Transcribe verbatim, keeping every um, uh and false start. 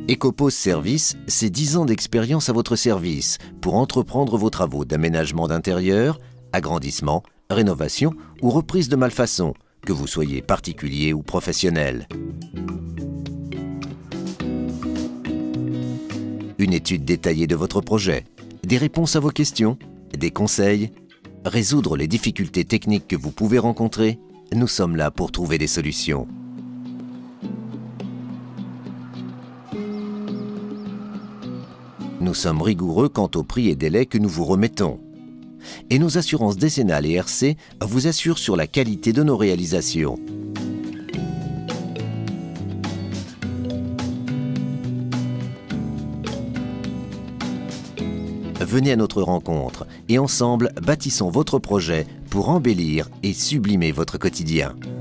Ecopose Service, c'est dix ans d'expérience à votre service pour entreprendre vos travaux d'aménagement d'intérieur, agrandissement, rénovation ou reprise de malfaçon, que vous soyez particulier ou professionnel. Une étude détaillée de votre projet, des réponses à vos questions, des conseils, résoudre les difficultés techniques que vous pouvez rencontrer, nous sommes là pour trouver des solutions. Nous sommes rigoureux quant aux prix et délais que nous vous remettons. Et nos assurances décennales et R C vous assurent sur la qualité de nos réalisations. Venez à notre rencontre et ensemble bâtissons votre projet pour embellir et sublimer votre quotidien.